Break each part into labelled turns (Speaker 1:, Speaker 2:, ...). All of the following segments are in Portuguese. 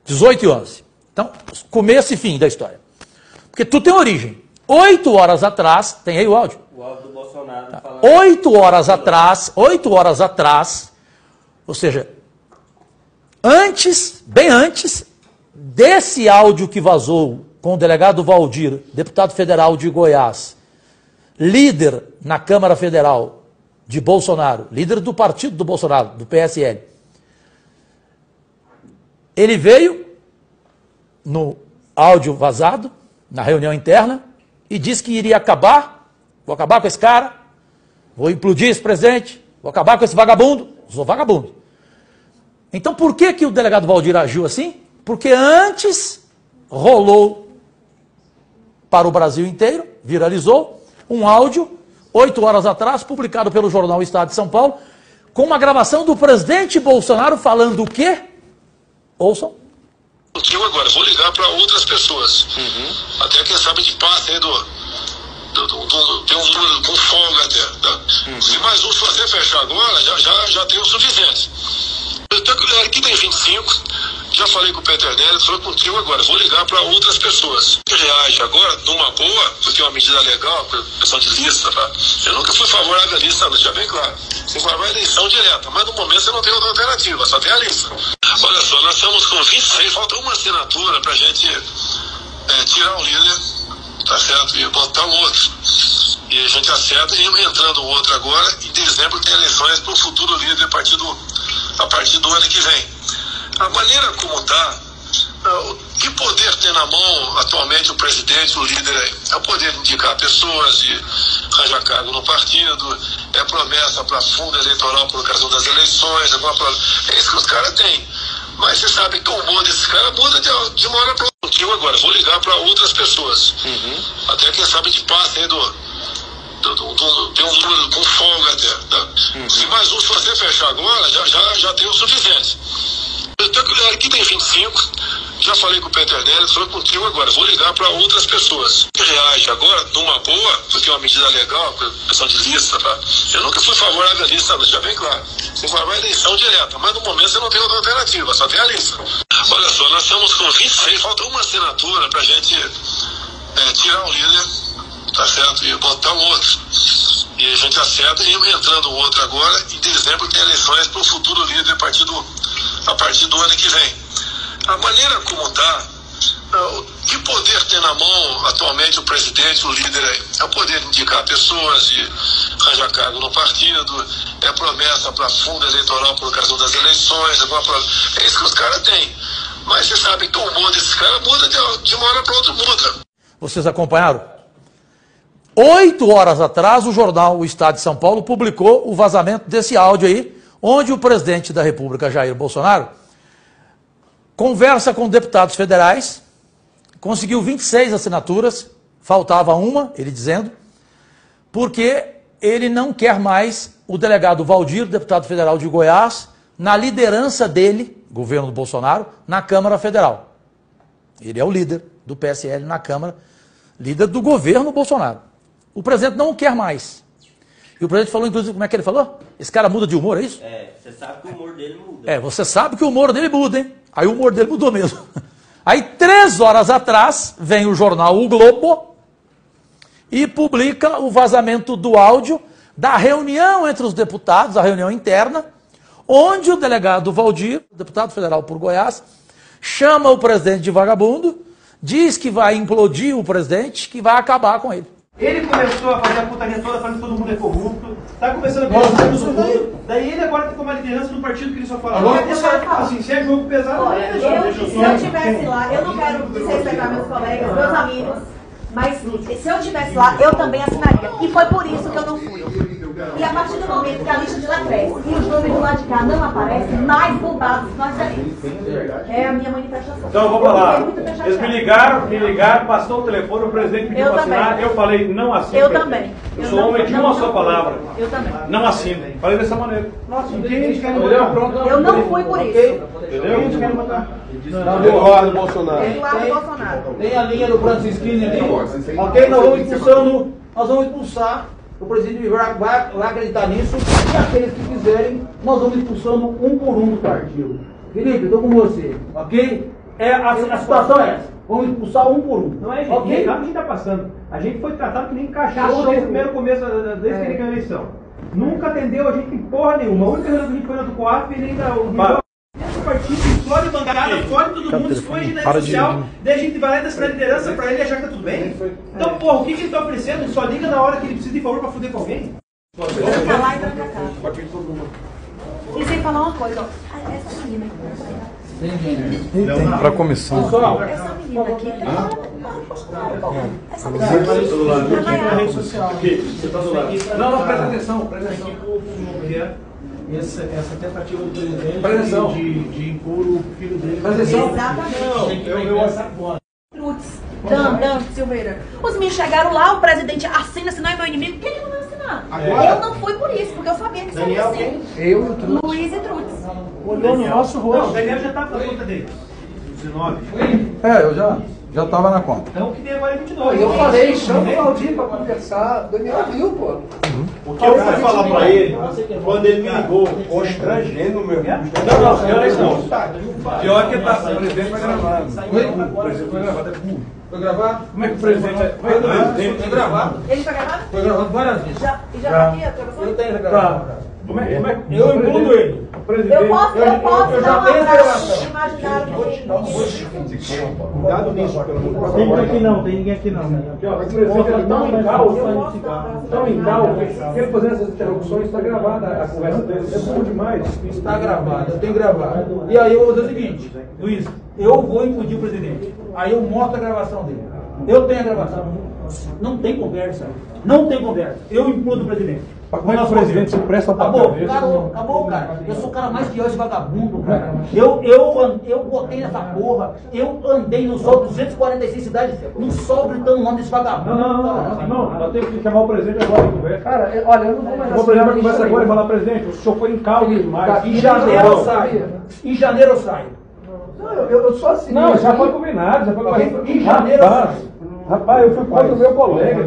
Speaker 1: 18 e 11. Então, começo e fim da história. Porque tudo tem origem. 8 horas atrás, tem aí o áudio?
Speaker 2: O áudio do Bolsonaro.
Speaker 1: Tá. 8 horas atrás, ou seja, bem antes desse áudio que vazou com o delegado Valdir, deputado federal de Goiás, líder na Câmara Federal de Bolsonaro, líder do partido do Bolsonaro, do PSL. Ele veio no áudio vazado, na reunião interna, e disse que iria vou acabar com esse cara, vou implodir esse presidente, vou acabar com esse vagabundo, sou vagabundo. Então por que o delegado Valdir agiu assim? Porque antes rolou para o Brasil inteiro, viralizou, um áudio, 8 horas atrás, publicado pelo jornal Estado de São Paulo, com uma gravação do presidente Bolsonaro falando o quê? Ouçam.
Speaker 3: Contigo agora, vou ligar para outras pessoas. Até quem sabe de passe aí tem um número com folga até. Tá? Se mais um, se você fechar agora, já tem o suficiente. Aqui tem 25, já falei com o Peter Nery, falou contigo agora, vou ligar para outras pessoas. Reage agora numa boa, porque é uma medida legal, questão de lista, tá? Eu nunca fui favorável à lista, deixa bem claro. Fui favorável à eleição direta, mas no momento você não tem outra alternativa, só tem a lista. Olha só, nós estamos com 26, falta uma assinatura pra gente tirar o líder, tá certo? E botar um outro. E a gente acerta e entrando o outro agora, em dezembro tem eleições para o futuro líder a partir do ano que vem. A maneira como está, que poder tem na mão atualmente o presidente, o líder aí? É o poder de indicar pessoas, de arranjar cargo no partido, é promessa para fundo eleitoral por ocasião das eleições, é isso que os caras têm. Mas você sabe que o humor desses caras muda de uma hora para outra. Contigo agora, vou ligar para outras pessoas. Até quem sabe de passe aí tem um número com folga até. Tá? Se mais um, se você fechar agora, já tem o suficiente. Aqui tem 25, já falei com o Peter Nery, falou contigo agora, vou ligar para outras pessoas. Reage agora numa boa, porque é uma medida legal, questão de lista, tá? Eu nunca fui favorável à lista, deixa bem claro. Fui favorável à eleição direta, mas no momento você não tem outra alternativa, só tem a lista. Olha só, nós estamos com 26, falta uma assinatura pra gente tirar o líder, tá certo? E botar um outro. E a gente acerta e entrando o outro agora, em dezembro tem eleições para o futuro líder a partir do ano que vem. A maneira como está, que poder tem na mão atualmente o presidente, o líder aí? É o poder de indicar pessoas, de arranjar cargo no partido, é promessa para fundo eleitoral por ocasião das eleições, é isso que os caras têm. Mas você sabe que o humor desses caras muda de uma hora para outra, muda.
Speaker 1: Vocês acompanharam? 8 horas atrás, o jornal O Estado de São Paulo publicou o vazamento desse áudio aí, onde o presidente da República, Jair Bolsonaro, conversa com deputados federais, conseguiu 26 assinaturas, faltava uma, ele dizendo, porque ele não quer mais o delegado Valdir, deputado federal de Goiás, na liderança dele, governo do Bolsonaro, na Câmara Federal. Ele é o líder do PSL na Câmara, líder do governo Bolsonaro. O presidente não o quer mais. E o presidente falou, inclusive, como é que ele falou? Esse cara muda de humor, é isso?
Speaker 2: Você sabe que o humor dele muda.
Speaker 1: Você sabe que o humor dele muda, hein? Aí o humor dele mudou mesmo. Aí 3 horas atrás, vem o jornal O Globo e publica o vazamento do áudio da reunião entre os deputados, a reunião interna, onde o delegado Valdir, deputado federal por Goiás, chama o presidente de vagabundo, diz que vai implodir o presidente, que vai acabar com ele.
Speaker 4: Ele começou a fazer a putaria toda, falando que todo mundo é corrupto, tá começando a pensar daí ele agora tem que tomar liderança do partido que ele só fala. Agora esse cara fala assim, se é jogo pesado,
Speaker 5: olha, se eu estivesse lá, eu não quero desrespeitar meus colegas, meus amigos, mas se eu estivesse lá, eu também assinaria. E foi por isso que eu não fui. E a partir do momento que a lista de lá cresce e os nomes do lado de cá não aparecem, mais culpados nós seremos. É a minha manifestação.
Speaker 4: Então vamos lá. Eles me ligaram, passou o telefone, o presidente pediu para assinar, eu falei, não assino.
Speaker 5: Eu também.
Speaker 4: Eu sou homem de uma só palavra.
Speaker 5: Eu também.
Speaker 4: Não assino. Falei dessa maneira. Nossa,
Speaker 5: eu não fui por isso.
Speaker 4: Entendeu?
Speaker 6: Eduardo Bolsonaro.
Speaker 7: Tem a linha do Francisquinho ali. Ok, nós vamos expulsar. O presidente vai acreditar nisso. E aqueles que quiserem, nós vamos expulsando um por um do partido. Felipe, eu estou com você, ok? A situação é essa. Vamos expulsar um por um.
Speaker 4: Não é, gente.
Speaker 7: Ok?
Speaker 4: Quem está passando? A gente foi tratado que nem cachorro desde o primeiro começo, desde que ele ganhou a eleição. Nunca atendeu a gente em porra nenhuma. A única reunião que a gente foi na do COAF, ele ainda o partido explode bancada, fora todo mundo, expõe na rede social, daí a gente vai lá e dá liderança pra ele e achar que tá tudo bem. Então, porra, o que ele tá oferecendo? Ele só liga na hora que ele precisa de favor pra fuder com alguém.
Speaker 5: Vamos falar e trancar casa. E sem falar uma coisa, ó. Essa menina aqui.
Speaker 6: Para a comissão.
Speaker 7: Pessoal,
Speaker 5: Essa menina aqui. Essa menina aqui.
Speaker 7: não, presta atenção.
Speaker 4: Essa tentativa do presidente de impor o filho dele.
Speaker 5: Exatamente. Dan Silveira. Os meninos chegaram lá, o presidente assina, senão é meu inimigo. Quem não vai assinar? Eu não fui por isso, porque eu sabia que seria assim.
Speaker 6: Eu e o Trutz.
Speaker 5: Luiz e Trutz.
Speaker 6: Olhou no nosso rosto.
Speaker 4: Não, o Daniel já estava na conta dele. 19.
Speaker 6: Eu já estava na conta.
Speaker 4: Então o que tem agora é 22.
Speaker 8: Eu falei, chama o Valdir pra conversar. O Daniel viu, pô.
Speaker 9: O que eu fui falar pra ele, quando ele me ligou, constrangendo o meu. Não, pior não. Pior que tá. O presidente vai gravar. O presidente foi gravado, é burro.
Speaker 7: Foi gravado?
Speaker 9: Como é que o presidente vai
Speaker 7: Foi gravado.
Speaker 5: Ele foi gravado?
Speaker 7: Foi gravado várias vezes.
Speaker 5: Já tá aqui a gravação?
Speaker 7: Eu tenho gravado.
Speaker 9: Como é que
Speaker 7: Eu incluo ele.
Speaker 5: Eu posso
Speaker 7: eu já
Speaker 5: dar um
Speaker 7: tenho
Speaker 5: abraço
Speaker 7: gravação.
Speaker 5: imaginário dele.
Speaker 9: Cuidado nisso, pelo amor de Deus.
Speaker 4: Tem ninguém aqui não, tem ninguém aqui não.
Speaker 8: O presidente é tão em caos, que ele fazendo essas interrupções, está gravada a conversa dele. É bom demais.
Speaker 7: Está gravado, eu tenho gravado. E aí eu vou dizer o seguinte, Luiz, eu vou impedir o presidente. Aí eu mostro a gravação dele. Eu tenho a gravação. Não tem conversa. Não tem conversa. Eu implodo o presidente.
Speaker 6: Como é que o presidente se presta para
Speaker 7: Acabou, cara. Eu sou o cara mais pior de vagabundo, cara. Eu botei nessa porra. Eu andei no sol 246 cidades, no sol gritando o nome desse vagabundo.
Speaker 4: Não, nós temos que chamar o presidente agora em conversa.
Speaker 8: Cara, olha, eu não vou mais
Speaker 4: O presidente vai conversar agora e falar, presidente, o senhor foi em calma demais.
Speaker 7: Em janeiro eu saio. Em janeiro eu saio.
Speaker 8: Não, eu sou assim.
Speaker 4: Não, já foi combinado, já foi combinado.
Speaker 7: Em janeiro eu saio.
Speaker 4: Rapaz, eu fui contra o meu colega.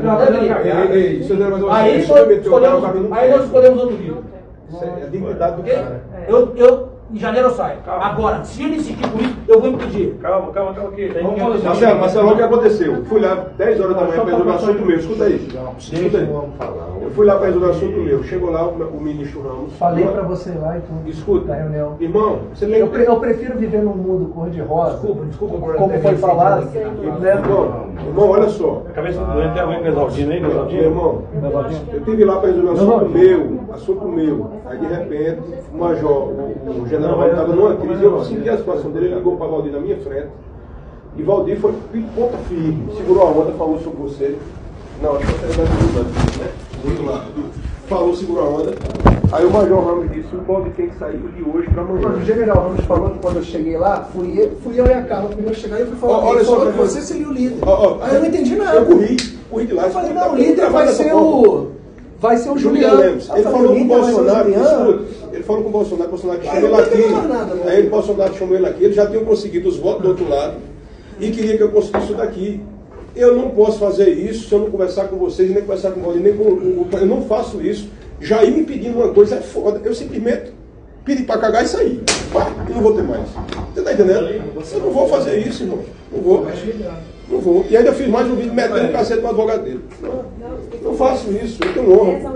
Speaker 7: Aí nós escolhemos outro dia.
Speaker 9: Isso é a dignidade do cara.
Speaker 7: Em janeiro eu saio. Agora, se ele insistir por isso, eu vou impedir.
Speaker 9: Calma aqui. Marcelo, o que aconteceu? Fui lá 10 horas da manhã para resolver um assunto meu. Escuta aí. Eu fui lá para resolver um assunto meu. Chegou lá o ministro Ramos.
Speaker 8: Falei pra você lá e tudo.
Speaker 9: Escuta,
Speaker 8: reunião.
Speaker 9: irmão, você tem
Speaker 8: Eu prefiro viver num mundo cor-de-rosa.
Speaker 7: Desculpa,
Speaker 8: como foi falado.
Speaker 9: Irmão, olha só.
Speaker 4: A cabeça do doente é ruim, Mesaldino, hein, Mesaldino?
Speaker 9: Irmão, eu estive lá para resolver um assunto meu. Aí de repente, o major, o general estava numa crise, eu senti a situação dele, ele ligou para Valdir na minha frente. E Valdir foi de ponta firme, segurou a onda, falou sobre você. Não, acho que você é né? Muito lá. Falou, segurou a onda. Aí o major Ramos disse, o Bob tem que sair de hoje para amanhã.
Speaker 8: O general Ramos falou que quando eu cheguei lá, fui eu e a Carla. Quando eu cheguei, eu fui falar,
Speaker 9: olha só,
Speaker 8: que você seria o líder.
Speaker 9: Aí
Speaker 8: eu não entendi nada.
Speaker 9: Eu corri de lá.
Speaker 8: Eu falei, não, o líder vai ser o
Speaker 9: Juliano. Ele falou com o Bolsonaro, ele falou com o Bolsonaro que chamou ele aqui. Aí o Bolsonaro chamou ele aqui, eles já tinham conseguido os votos do outro lado e queria que eu conseguisse isso daqui. Eu não posso fazer isso se eu não conversar com vocês, nem conversar com o Valdir, nem com o... Eu não faço isso. Jair me pedindo uma coisa é foda. Eu simplesmente pedi para cagar e sair. E não vou ter mais. Você tá entendendo? Eu não vou fazer isso, irmão. Não vou. E ainda fiz mais um vídeo metendo o cacete para o advogado dele. Não faço isso, eu tenho honra.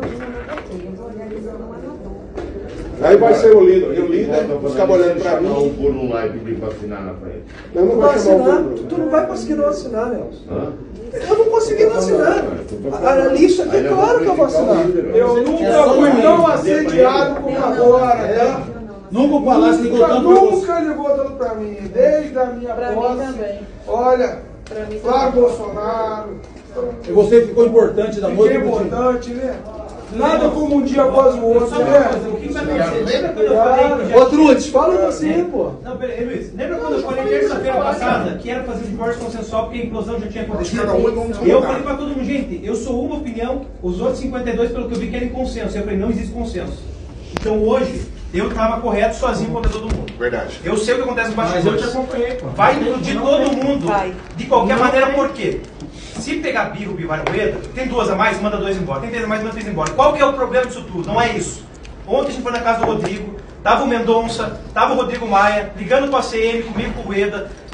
Speaker 9: Aí vai ser o líder, os cabos olhando para mim.
Speaker 10: Não pôr um like de vacinar na frente.
Speaker 9: Eu não vou chamar o
Speaker 8: Tu não vai conseguir não assinar, Nelson. Eu não consegui não assinar. A lista aqui é claro que eu vou assinar.
Speaker 9: Eu nunca fui tão assediado como agora.
Speaker 7: Nunca o Palácio ligou tanto pra você.
Speaker 8: Nunca ligou tanto pra mim. Desde a minha posse. Olha, Flávio Bolsonaro.
Speaker 7: E você ficou importante da noite.
Speaker 8: Fiquei importante, né? Nada como um dia após o outro, né?
Speaker 4: O que vai acontecer? Lembra quando eu falei...
Speaker 8: Ô, Trutz, fala você, pô.
Speaker 4: Não, peraí, Luiz. Lembra quando eu falei terça-feira passada que era fazer divórcio consensual porque a implosão já tinha acontecido? E eu falei pra todo mundo, gente, eu sou uma opinião, os outros 52, pelo que eu vi, querem consenso. Eu falei, não existe consenso. Então hoje, eu estava correto sozinho contra todo mundo.
Speaker 9: Verdade.
Speaker 4: Eu sei o que acontece no bastidores.
Speaker 9: Mas eu te acompanhei, pô.
Speaker 4: Vai implodir todo mundo. De qualquer maneira, por quê? Se pegar Birro, Bivar e Rueda, tem duas a mais, manda dois embora. Tem três a mais, manda três embora. Qual que é o problema disso tudo? Não é isso. Ontem a gente foi na casa do Rodrigo, tava o Mendonça, tava o Rodrigo Maia, ligando com a CM, comigo, com o Rueda.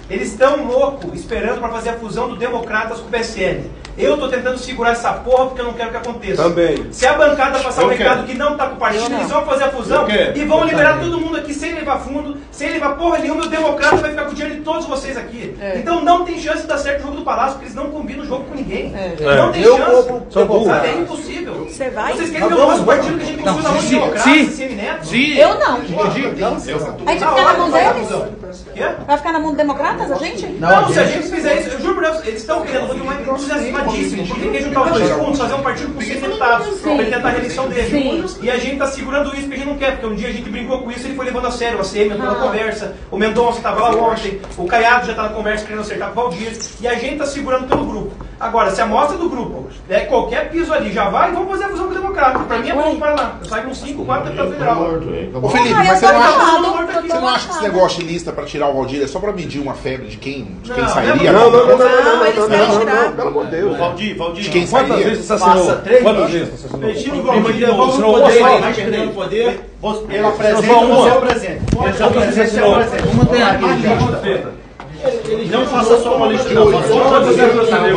Speaker 4: Eles estão loucos esperando para fazer a fusão do Democratas com o PSL. Eu tô tentando segurar essa porra porque eu não quero que aconteça.
Speaker 9: Também.
Speaker 4: Se a bancada passar o recado que não tá com o partido, eles vão fazer a fusão e vão liberar todo mundo aqui sem levar fundo, sem levar porra nenhuma, e o Democrata vai ficar com o dinheiro de todos vocês aqui. Então não tem chance de dar certo o jogo do Palácio, porque eles não combinam o jogo com ninguém. Não tem chance. Sabe, é impossível.
Speaker 5: Você vai?
Speaker 4: Vocês querem ver o nosso partido que a gente construiu na mão de Democrata, Semineto?
Speaker 5: Eu não. A gente vai ficar na mão deles? Vai ficar na mão dos democratas, a gente?
Speaker 4: Não, se a gente fizer isso, eu juro por Deus, eles estão querendo um entusiasmadíssimo, porque quer juntar os dois juntos, fazer um partido com 100 deputados, para ele tentar a reeleição dele. E a gente está segurando isso porque a gente não quer, porque um dia a gente brincou com isso e ele foi levando a sério, a CM entrou na conversa, o Mendonça estava lá ontem, o Caiado já está na conversa querendo acertar com o Valdir, e a gente está segurando pelo grupo. Agora, se a amostra do grupo der qualquer piso ali, já vai, vamos fazer a fusão com o Democrata. Para mim é bom para lá. Eu saio com 5, 4 deputados federal.
Speaker 11: Ô Felipe, mas você não acha que esse negócio de lista para tirar o Valdir é só para medir uma febre de quem sairia?
Speaker 9: Não,
Speaker 11: pelo amor de Deus.
Speaker 10: Valdir.
Speaker 11: De quem sairia?
Speaker 6: Quantas vezes assassinou? Quantas vezes assassinou?
Speaker 10: Tira o Valdir, o poder, ele apresenta, você apresenta. Ele apresenta.
Speaker 6: Vamos ter aqui.
Speaker 10: Não faça só uma lista, não. Faça só uma lista.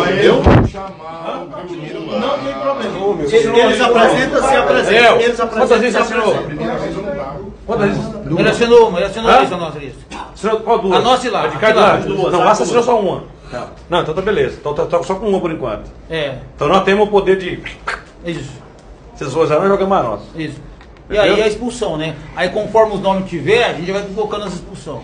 Speaker 10: Não tem problema. Eles apresentam, se apresentam. Eles apresentam.
Speaker 6: Quantas vezes assinou? Quantas vezes?
Speaker 12: Ele assinou uma lista, a nossa lista.
Speaker 6: Qual duas?
Speaker 12: A nossa e lá.
Speaker 6: De cada duas. Não, essa assinou só uma. Não, então tá beleza. Então tá só com uma por enquanto.
Speaker 12: É.
Speaker 6: Então nós temos o poder de.
Speaker 12: Isso.
Speaker 6: Vocês usaram e jogamos a nossa.
Speaker 12: Isso. E aí a expulsão, né? Aí conforme os nomes tiver, a gente vai colocando as expulsões.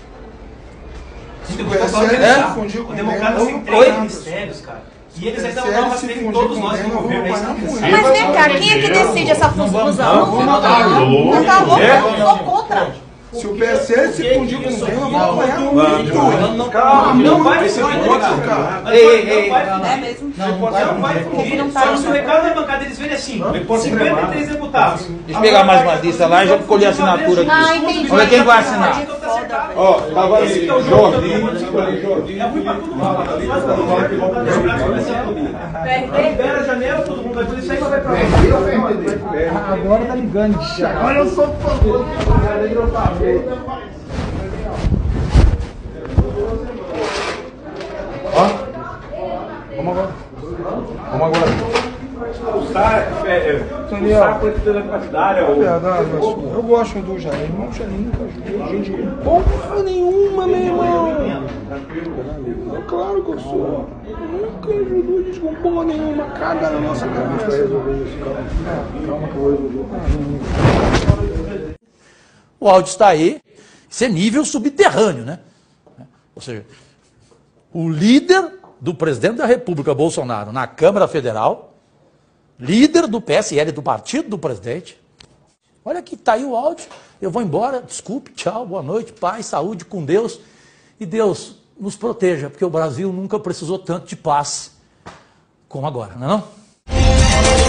Speaker 4: O Democrata tem 3 ministérios, cara. E eles ainda não rastreiam todos nós no governo.
Speaker 5: Mas vem cá, quem é que decide essa fusão? Não tá louco, eu sou contra.
Speaker 9: Se o PSL se fundir com o Dema, vamos apanhar muito.
Speaker 4: Não vai fundir,
Speaker 5: É mesmo.
Speaker 4: Não vai fundir. Só que se o recado da bancada eles verem assim, 53 deputados.
Speaker 12: Deixa eu pegar mais uma lista lá e já colher a assinatura aqui.
Speaker 5: Ah, entendi.
Speaker 12: Olha quem vai assinar.
Speaker 9: Ó, tava ali, Jordi.
Speaker 4: É ruim pra todo mundo. Libera a janela, todo mundo vai por isso aí, vai pra lá.
Speaker 8: Agora tá ligando. Agora eu sou favor.
Speaker 6: Ó. Vamos agora. Vamos agora.
Speaker 8: Eu gosto do Jair, mas o Jair nunca ajudou gente porra nenhuma, meu irmão. É claro que eu sou. Nunca ajudou a gente com porra nenhuma. Caga na nossa cabeça pra resolver isso, calma que eu vou resolver.
Speaker 1: O áudio está aí. Isso é nível subterrâneo, né? Ou seja, o líder do presidente da República, Bolsonaro, na Câmara Federal, líder do PSL, do partido do presidente. Olha aqui, está aí o áudio. Eu vou embora, desculpe, tchau, boa noite, paz, saúde, com Deus. E Deus nos proteja, porque o Brasil nunca precisou tanto de paz como agora, não é não?